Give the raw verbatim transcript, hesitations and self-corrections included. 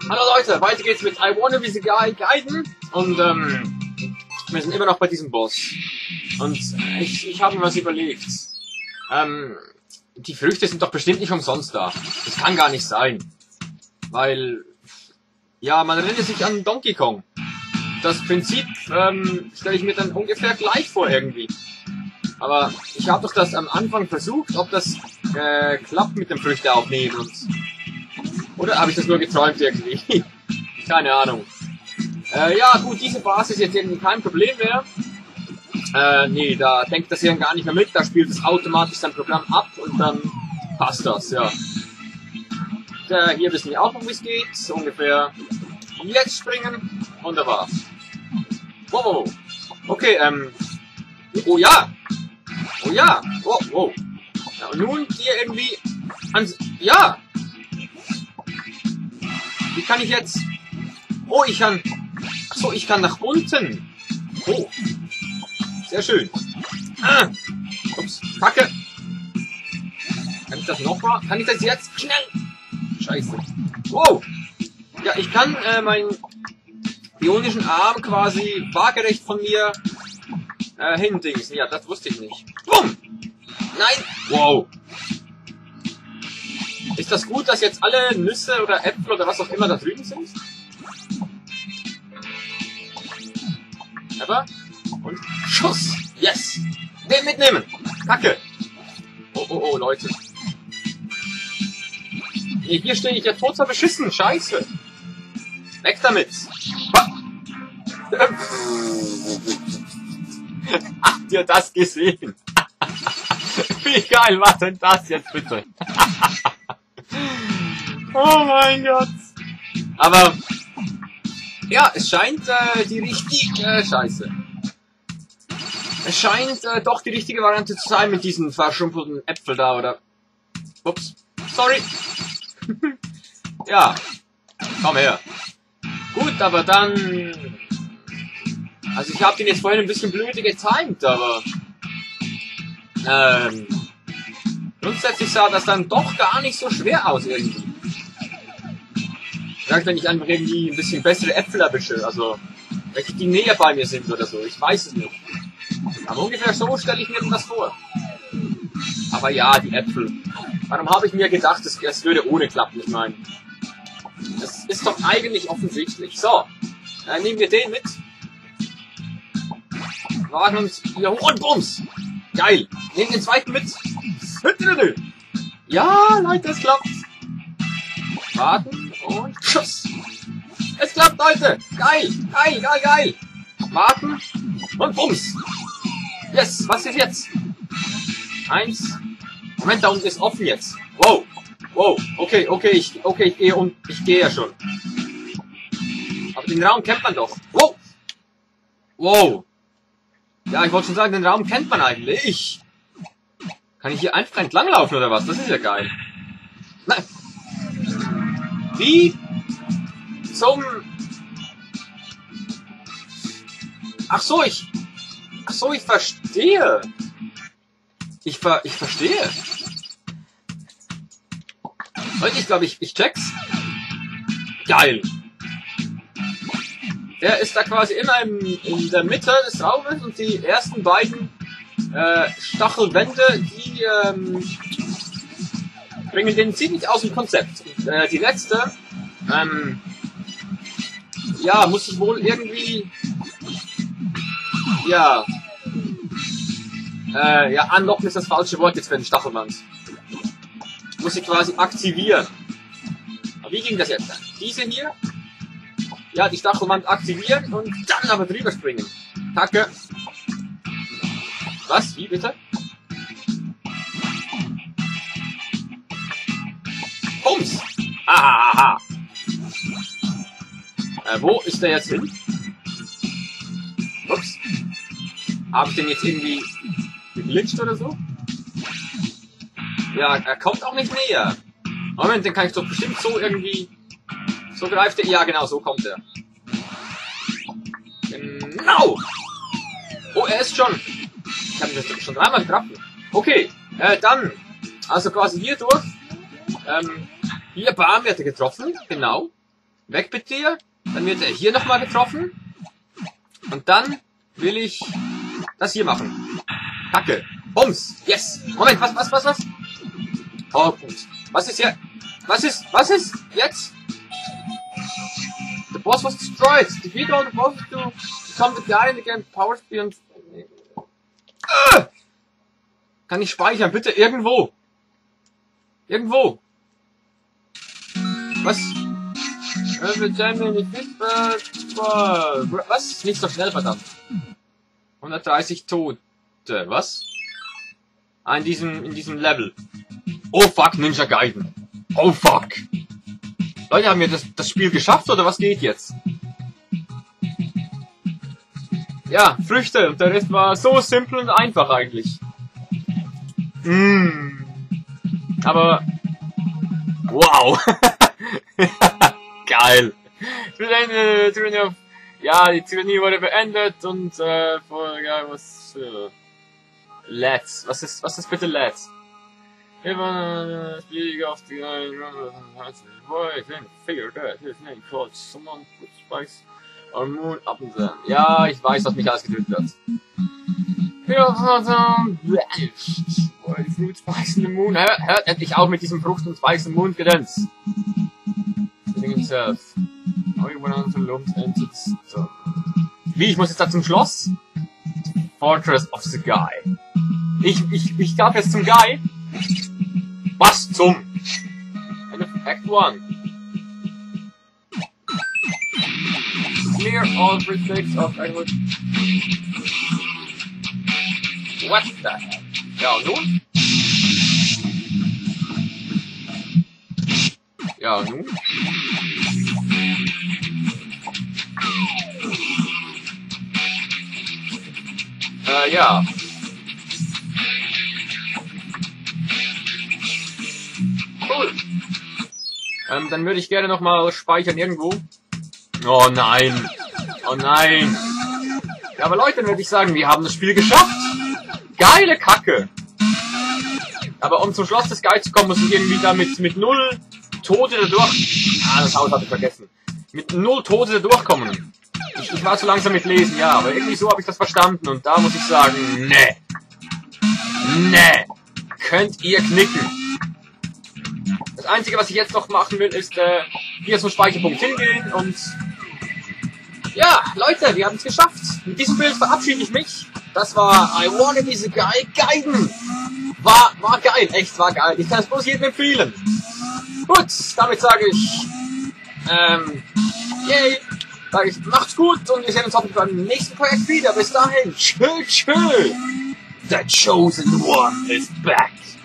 Hallo Leute, weiter geht's mit I Wanna Be the Guy Gaiden und ähm, wir sind immer noch bei diesem Boss und ich, ich habe mir was überlegt. Ähm, die Früchte sind doch bestimmt nicht umsonst da. Das kann gar nicht sein, weil ja, man erinnert sich an Donkey Kong. Das Prinzip ähm, stelle ich mir dann ungefähr gleich vor irgendwie. Aber ich habe doch das am Anfang versucht, ob das äh, klappt mit dem Früchte aufnehmen und oder habe ich das nur geträumt irgendwie? Keine Ahnung. Äh, ja gut, diese Basis ist jetzt irgendwie kein Problem mehr. Äh, nee, da denkt das Hirn gar nicht mehr mit, da spielt es automatisch sein Programm ab und dann passt das, ja. Da, hier wissen wir auch noch, wie es geht, so ungefähr. Und jetzt springen und da war's. Wow, wow, wow. Okay, ähm. Oh ja! Oh ja! Wow, wow. Ja, und nun hier irgendwie ans. Ja! Wie kann ich jetzt? Oh, ich kann. Achso, ich kann nach unten. Oh. Sehr schön. Ah. Ups. Kacke. Kann ich das nochmal? Kann ich das jetzt? Schnell. Scheiße. Wow. Ja, ich kann äh, meinen bionischen Arm quasi waagerecht von mir äh, hindingsen. Ja, das wusste ich nicht. Bumm. Nein. Wow. Ist das gut, dass jetzt alle Nüsse oder Äpfel oder was auch immer da drüben sind? Aber und Schuss! Yes! Den mitnehmen! Kacke! Oh, oh, oh, Leute. Nee, hier stehe ich ja total beschissen. Scheiße! Weg damit! Habt ihr das gesehen? Wie geil war denn das jetzt bitte? Oh mein Gott. Aber, ja, es scheint äh, die richtige, äh, scheiße. Es scheint äh, doch die richtige Variante zu sein mit diesen verschrumpelten Äpfel da, oder? Ups, sorry. Ja, komm her. Gut, aber dann... Also ich habe den jetzt vorhin ein bisschen blöde getimed, aber... Ähm... Grundsätzlich sah das dann doch gar nicht so schwer aus irgendwie. Vielleicht, wenn ich einfach irgendwie ein bisschen bessere Äpfel erwische, also welche die näher bei mir sind oder so, ich weiß es nicht. Aber ungefähr so stelle ich mir das vor. Aber ja, die Äpfel. Warum habe ich mir gedacht, es, es würde ohne klappen, ich meine. Das ist doch eigentlich offensichtlich. So, dann nehmen wir den mit. Wagen uns hier hoch und bums! Geil! Nehmen den zweiten mit. Ja, Leute, es klappt. Warten und Schuss. Es klappt, Leute. Geil, geil, geil, geil. Warten und bums. Yes, was ist jetzt? Eins. Moment, da unten ist offen jetzt. Wow, wow. Okay, okay, ich, okay, ich gehe und ich gehe ja schon. Aber den Raum kennt man doch. Wow. Wow. Ja, ich wollte schon sagen, den Raum kennt man eigentlich. Kann ich hier einfach entlanglaufen oder was? Das ist ja geil. Nein. Wie zum... Ach so, ich... Ach so, ich verstehe. Ich ver... Ich verstehe. Leute, ich glaube, ich, ich check's. Geil. Der ist da quasi immer im, in der Mitte des Raumes und die ersten beiden äh, Stachelwände, die ähm, bringen den ziemlich aus dem Konzept. Und, äh, die letzte, ähm, ja, muss ich wohl irgendwie, ja, äh, ja, unlocken ist das falsche Wort jetzt für den Stachelwand. Muss ich quasi aktivieren. Aber wie ging das jetzt? Diese hier? Ja, die Stachelwand aktivieren und dann aber drüber springen. Kacke. Was? Wie bitte? Bums! Ahaha! Äh, wo ist der jetzt hin? Ups. Habe ich den jetzt irgendwie geglitscht oder so? Ja, er kommt auch nicht näher. Moment, den kann ich doch bestimmt so irgendwie... So greift er... Ja, genau, so kommt er. Genau! Oh, er ist schon... Ich habe ihn schon dreimal getroffen. Okay, äh, dann... Also quasi hier durch. Ähm, hier, bam, wird er getroffen. Genau. Weg mit dir. Dann wird er hier nochmal getroffen. Und dann will ich das hier machen. Kacke. Bums. Yes. Moment, was, was, was, was? Oh, gut. Was ist hier? Was ist, was ist jetzt? The boss was destroyed. Defeat all the bosses to become the guy again. Power Speed and... Uh! Kann ich speichern? Bitte irgendwo. Irgendwo. Was? Was? Nicht so schnell, verdammt. hundertdreißig Tote. Was? Ah, in diesem, in diesem Level. Oh fuck, Ninja Gaiden. Oh fuck. Leute, haben wir das, das Spiel geschafft, oder was geht jetzt? Ja, Früchte. Und der Rest war so simpel und einfach eigentlich. Mm. Aber... Wow. Geil. Ja, die Tyrannie wurde beendet und äh, vor, ja, was äh, Let's. Was ist, was ist bitte Let's? Wir waren äh, Speaking of the boy, then figured out his name called someone put spice or moon up in them. Ja, ich weiß, was mich alles gedrückt hat. Boy, Fruit Spice in the Moon. Hört, hört endlich auf mit diesem Frucht und Spice im Mund gedöns. Himself. Wie, ich muss jetzt da zum Schloss? Fortress of the Guy. Ich, ich, ich darf jetzt zum Guy? Was zum? Act one. Clear all mistakes of Edward. What the hell? Ja, und nun? Ja, und nun? Äh, ja. Cool. Ähm, dann würde ich gerne nochmal speichern irgendwo. Oh nein. Oh nein. Ja, aber Leute, dann würde ich sagen, wir haben das Spiel geschafft. Geile Kacke. Aber um zum Schloss des Guides zu kommen, muss ich irgendwie da mit, mit null Tote da durch... Ah, das Haus hatte ich vergessen. Mit null Tote da durchkommen. Ich, ich war zu langsam mit Lesen, ja, aber irgendwie so habe ich das verstanden. Und da muss ich sagen, ne. Ne. Könnt ihr knicken. Das Einzige, was ich jetzt noch machen will, ist äh, hier zum Speicherpunkt hingehen und... Ja, Leute, wir haben es geschafft. Mit diesem Bild verabschiede ich mich. Das war I Wanna Be the Guy Gaiden. War, war geil, echt war geil. Ich kann es bloß jedem empfehlen. Gut, damit sage ich, ähm, yay, sage ich, macht's gut und wir sehen uns hoffentlich beim nächsten Projekt wieder. Bis dahin, tschö, tschö. The Chosen One is back.